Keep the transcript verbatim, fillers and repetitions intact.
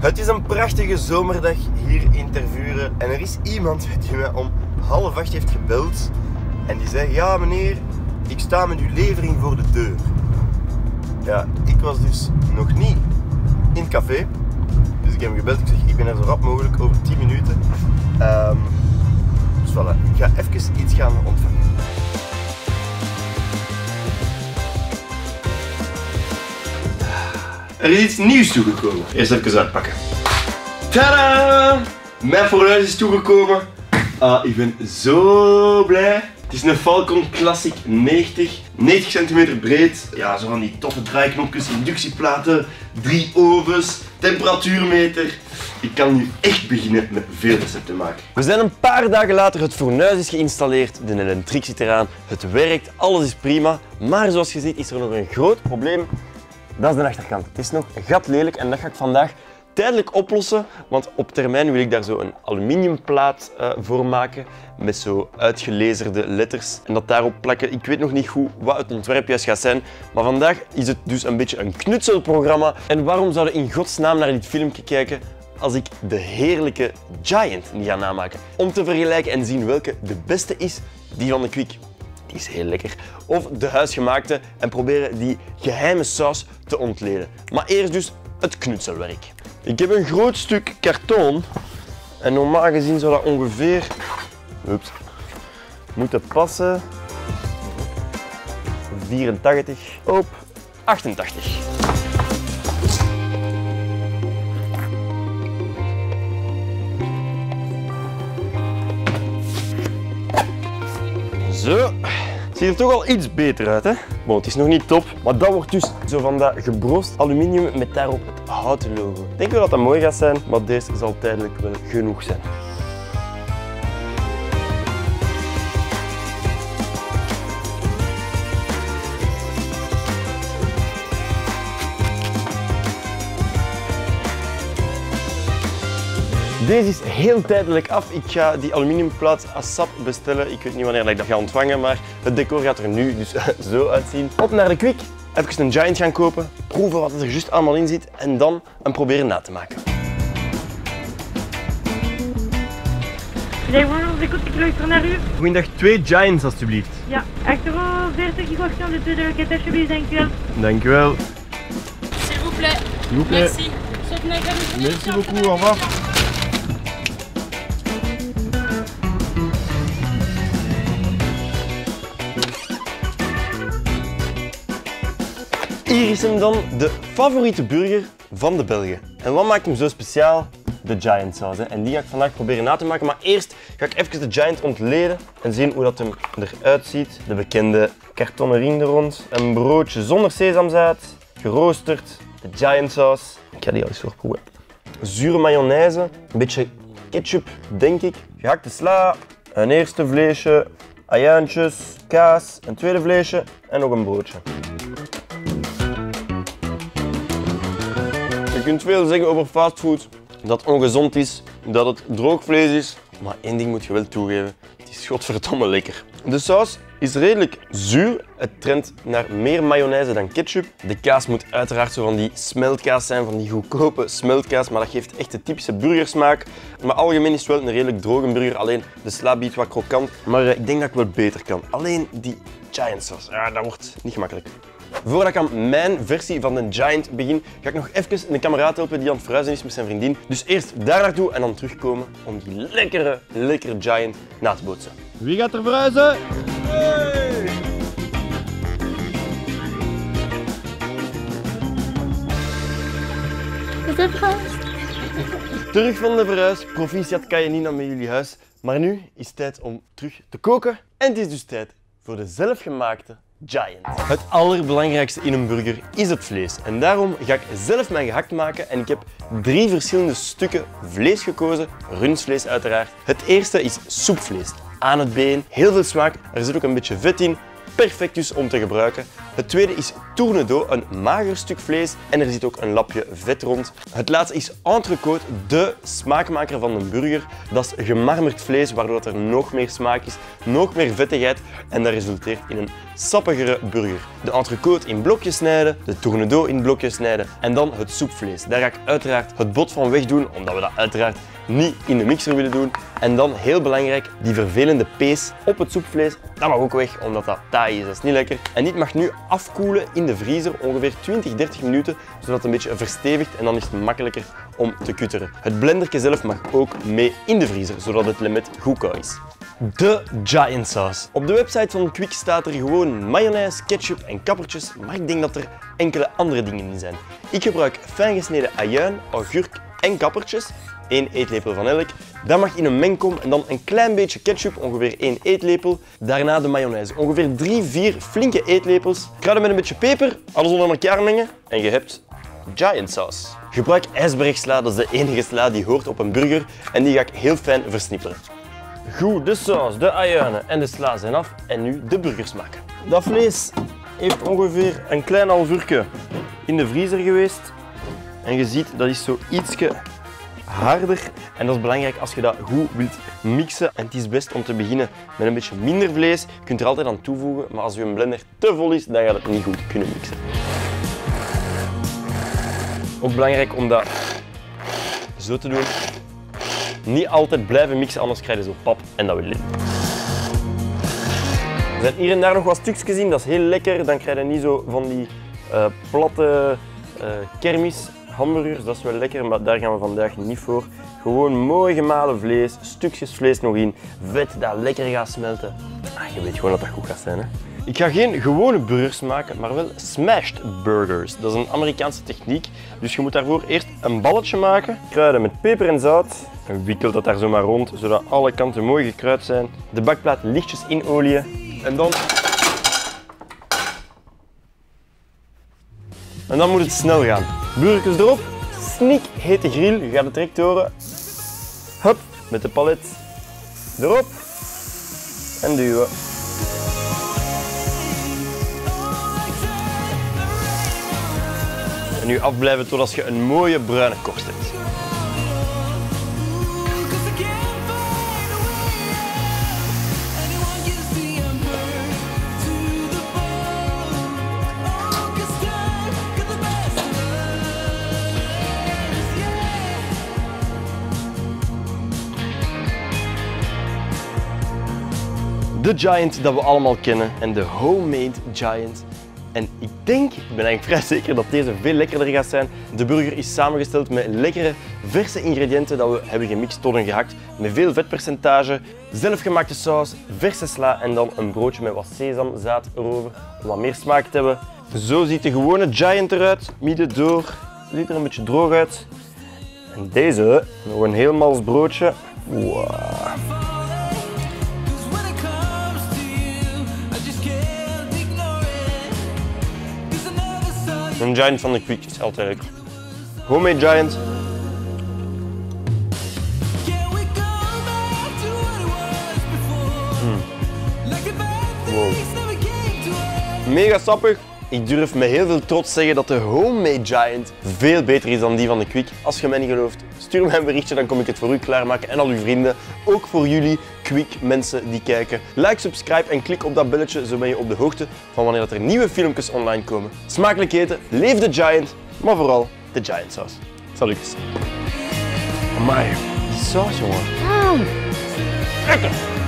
Het is een prachtige zomerdag hier in Tervuren en er is iemand die mij om half acht heeft gebeld en die zei: ja meneer, ik sta met uw levering voor de deur. Ja, ik was dus nog niet in het café, dus ik heb hem gebeld. Ik zeg: ik ben er zo rap mogelijk, over tien minuten. Um, dus voilà, ik ga even iets gaan ontvangen. Er is iets nieuws toegekomen. Eerst even uitpakken. Tadaa! Mijn fornuis is toegekomen. Ah, ik ben zo blij. Het is een Falcon Classic negentig. negentig centimeter breed. Ja, zo van die toffe draaiknopjes, inductieplaten, drie ovens, temperatuurmeter. Ik kan nu echt beginnen met veel recepten maken. We zijn een paar dagen later, het fornuis is geïnstalleerd, de elektriek zit eraan, het werkt, alles is prima. Maar zoals je ziet is er nog een groot probleem. Dat is de achterkant. Het is nog gat lelijk en dat ga ik vandaag tijdelijk oplossen, want op termijn wil ik daar zo een aluminiumplaat uh, voor maken met zo uitgelezerde letters en dat daarop plakken. Ik weet nog niet goed wat het ontwerp juist gaat zijn, maar vandaag is het dus een beetje een knutselprogramma. En waarom zouden in godsnaam naar dit filmpje kijken als ik de heerlijke Giant niet ga namaken? Om te vergelijken en zien welke de beste is, die van de Kwik. Die is heel lekker. Of de huisgemaakte en proberen die geheime saus te ontleden. Maar eerst dus het knutselwerk. Ik heb een groot stuk karton en normaal gezien zou dat ongeveer ups, moeten passen vierentachtig op achtentachtig. Zo. Het ziet er toch al iets beter uit, hè? Bon, het is nog niet top, maar dat wordt dus zo van dat gebroost aluminium met daarop het houten logo. Ik denk wel dat dat mooi gaat zijn, maar deze zal tijdelijk wel genoeg zijn. Deze is heel tijdelijk af. Ik ga die aluminiumplaat ASAP bestellen. Ik weet niet wanneer ik dat ga ontvangen, maar het decor gaat er nu dus zo uitzien. Op naar de Kwik. Even een Giant gaan kopen, proeven wat er juist allemaal in zit en dan hem proberen na te maken. Ik luister naar u. Goedendag, twee Giants alstublieft. Ja, acht euro veertig die kost de tweede loket alsjeblieft, dankjewel. Dankjewel. S'il vous plaît. S'il vous plaît. Merci. Merci beaucoup, au revoir. Hier is hem dan, de favoriete burger van de Belgen. En wat maakt hem zo speciaal? De Giant saus. Hè. En die ga ik vandaag proberen na te maken. Maar eerst ga ik even de Giant ontleden en zien hoe dat hem eruit ziet. De bekende kartonnen ring er rond. Een broodje zonder sesamzaad, geroosterd. De Giant saus. Ik ga die al eens voorproeven. Zure mayonaise, een beetje ketchup, denk ik. Gehakte sla, een eerste vleesje, ajuintjes, kaas, een tweede vleesje en nog een broodje. Je kunt veel zeggen over fastfood, dat het ongezond is, dat het droog vlees is, maar één ding moet je wel toegeven, het is godverdomme lekker. De saus is redelijk zuur, het trendt naar meer mayonaise dan ketchup. De kaas moet uiteraard zo van die smeltkaas zijn, van die goedkope smeltkaas, maar dat geeft echt de typische burgersmaak. Maar algemeen is het wel een redelijk droge burger, alleen de sla biedt wat krokant, maar ik denk dat ik wel beter kan. Alleen die Giant saus, ja, dat wordt niet gemakkelijk. Voordat ik aan mijn versie van de Giant begin, ga ik nog even een kameraad helpen die aan het verhuizen is met zijn vriendin. Dus eerst daar naartoe en dan terugkomen om die lekkere, lekkere Giant na te bootsen. Wie gaat er verhuizen? Hey! Is dat verhuisd? Terug van de verhuis, proficiat kan je niet naar met jullie huis. Maar nu is het tijd om terug te koken. En het is dus tijd voor de zelfgemaakte Giant. Het allerbelangrijkste in een burger is het vlees. En daarom ga ik zelf mijn gehakt maken. En ik heb drie verschillende stukken vlees gekozen. Rundvlees uiteraard. Het eerste is soepvlees. Aan het been, heel veel smaak. Er zit ook een beetje vet in. Perfect dus om te gebruiken. Het tweede is tournedos, een mager stuk vlees en er zit ook een lapje vet rond. Het laatste is entrecôte, de smaakmaker van de burger. Dat is gemarmerd vlees, waardoor er nog meer smaak is, nog meer vettigheid en dat resulteert in een sappigere burger. De entrecôte in blokjes snijden, de tournedos in blokjes snijden en dan het soepvlees. Daar ga ik uiteraard het bot van wegdoen, omdat we dat uiteraard niet in de mixer willen doen. En dan, heel belangrijk, die vervelende pees op het soepvlees, dat mag ook weg, omdat dat taai is, dat is niet lekker. En dit mag nu afkoelen in de vriezer, ongeveer twintig, dertig minuten, zodat het een beetje verstevigt en dan is het makkelijker om te kutteren. Het blendertje zelf mag ook mee in de vriezer, zodat het lemmet goed koud is. De Giant Sauce. Op de website van Kwik staat er gewoon mayonaise, ketchup en kappertjes, maar ik denk dat er enkele andere dingen in zijn. Ik gebruik fijn gesneden ajuin, augurk en kappertjes, één eetlepel van elk. Dat mag in een mengkom en dan een klein beetje ketchup, ongeveer één eetlepel. Daarna de mayonaise, ongeveer drie, vier flinke eetlepels. Kruiden met een beetje peper, alles onder elkaar mengen en je hebt Giant Sauce. Gebruik ijsbergsla, dat is de enige sla die hoort op een burger en die ga ik heel fijn versnipperen. Goed, de saus, de ajuinen en de sla zijn af en nu de burgers maken. Dat vlees heeft ongeveer een klein half uurtje in de vriezer geweest. En je ziet, dat is zo ietsje harder. En dat is belangrijk als je dat goed wilt mixen. En het is best om te beginnen met een beetje minder vlees. Je kunt er altijd aan toevoegen, maar als je blender te vol is, dan gaat het niet goed kunnen mixen. Ook belangrijk om dat zo te doen. Niet altijd blijven mixen, anders krijg je zo pap en dat wil je niet. Er zijn hier en daar nog wat stukjes in, dat is heel lekker. Dan krijg je niet zo van die uh, platte uh, kermis hamburgers, dat is wel lekker, maar daar gaan we vandaag niet voor. Gewoon mooi gemalen vlees, stukjes vlees nog in, vet dat lekker gaat smelten. Ah, je weet gewoon dat dat goed gaat zijn, hè? Ik ga geen gewone burgers maken, maar wel smashed burgers. Dat is een Amerikaanse techniek, dus je moet daarvoor eerst een balletje maken. Kruiden met peper en zout. En wikkel dat daar zo maar rond, zodat alle kanten mooi gekruid zijn. De bakplaat lichtjes in olie. En dan... En dan moet het snel gaan. Burgers erop, snik hete grill, je gaat het direct horen. Hup, met de palet erop en duwen. En nu afblijven totdat je een mooie bruine korst hebt. De Giant dat we allemaal kennen en de homemade Giant. En ik denk, ik ben eigenlijk vrij zeker dat deze veel lekkerder gaat zijn. De burger is samengesteld met lekkere, verse ingrediënten dat we hebben gemixt tot een gehakt. Met veel vetpercentage, zelfgemaakte saus, verse sla en dan een broodje met wat sesamzaad erover om wat meer smaak te hebben. Zo ziet de gewone Giant eruit, midden door. Ziet er een beetje droog uit. En deze, nog een heel mals broodje. Wow. Een Giant van de Kwik is altijd lekker. Homemade Giant. Mm. Wow. Mega sappig. Ik durf met heel veel trots zeggen dat de Homemade Giant veel beter is dan die van de Kwik. Als je mij niet gelooft, stuur mij een berichtje, dan kom ik het voor u klaarmaken en al uw vrienden. Ook voor jullie Kwik mensen die kijken. Like, subscribe en klik op dat belletje, zo ben je op de hoogte van wanneer er nieuwe filmpjes online komen. Smakelijk eten, leef de Giant, maar vooral de Giant saus. Salutjes. Amai, die saus jongen. Mm. Lekker.